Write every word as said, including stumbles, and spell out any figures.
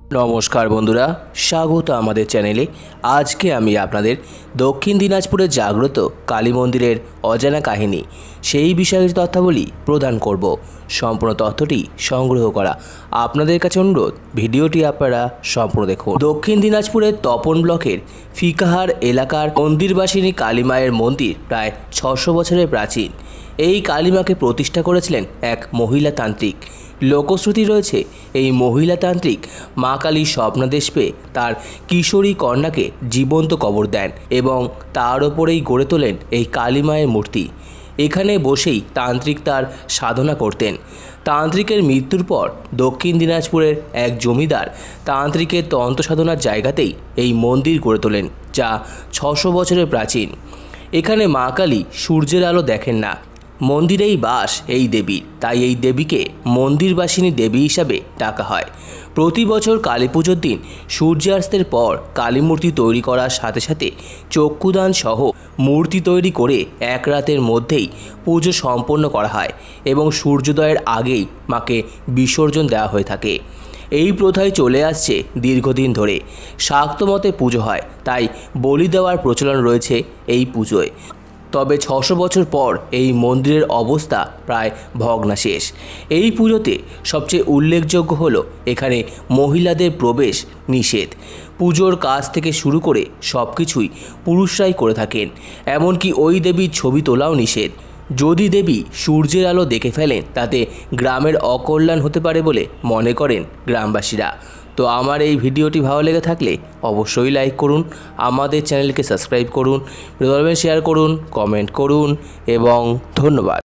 নমস্কার বন্ধুরা, স্বাগত আমাদের চ্যানেলে। আজকে আমি আপনাদের দক্ষিণ দিনাজপুরে জাগ্রত কালী মন্দিরের অজানা কাহিনী সেই বিষয়ের তথ্যাবলী প্রদান করব। সম্পূর্ণ তথ্যটি সংগ্রহ করা আপনাদের কাছে অনুরোধ, ভিডিওটি আপনারা সম্পূর্ণ দেখুন। দক্ষিণ দিনাজপুরের তপন ব্লকের ফিকাহার এলাকার মন্দিরবাসিনী কালীমায়ের মন্দির প্রায় ছশো বছরের প্রাচীন। এই কালীমাকে প্রতিষ্ঠা করেছিলেন এক মহিলা তান্ত্রিক। লোকশ্রুতি রয়েছে, এই মহিলা তান্ত্রিক মা কালী স্বপ্নাদেশ পেয়ে তার কিশোরী কন্যাকে জীবন্ত কবর দেন এবং তার ওপরেই গড়ে তোলেন এই কালী মায়ের মূর্তি। এখানে বসেই তান্ত্রিক তার সাধনা করতেন। তান্ত্রিকের মৃত্যুর পর দক্ষিণ দিনাজপুরের এক জমিদার তান্ত্রিকের তন্ত্র সাধনার জায়গাতেই এই মন্দির গড়ে তোলেন, যা ছশো বছরের প্রাচীন। এখানে মা কালী সূর্যের আলো দেখেন না, মন্দিরেই বাস এই দেবীর, তাই এই দেবীকে মন্দিরবাসিনী দেবী হিসাবে ডাকা হয়। প্রতি বছর কালী পুজোর দিন সূর্যাস্তের পর কালী মূর্তি তৈরি করার সাথে সাথে চক্ষুদান সহ মূর্তি তৈরি করে এক রাতের মধ্যেই পুজো সম্পন্ন করা হয় এবং সূর্যোদয়ের আগেই মাকে বিসর্জন দেওয়া হয়ে থাকে। এই প্রথায় চলে আসছে দীর্ঘদিন ধরে। শাক্ত মতে পুজো হয়, তাই বলি দেওয়ার প্রচলন রয়েছে এই পুজোয়। তবে ছশো বছর পর এই মন্দিরের অবস্থা প্রায় ভগ্নাশেষ। এই পুজোতে সবচেয়ে উল্লেখযোগ্য হলো এখানে মহিলাদের প্রবেশ নিষেধ। পুজোর কাজ থেকে শুরু করে সব কিছুই পুরুষরাই করে থাকেন, এমনকি ওই দেবীর ছবি তোলাও নিষেধ। যদি দেবী সূর্যের আলো দেখে ফেলেন তাতে গ্রামের অকল্যাণ হতে পারে বলে মনে করেন গ্রামবাসীরা। তো আমার এই ভিডিওটি ভালো লেগে থাকলে অবশ্যই লাইক করুন, আমাদের চ্যানেলকে সাবস্ক্রাইব করুন, শেয়ার করুন, কমেন্ট করুন এবং ধন্যবাদ।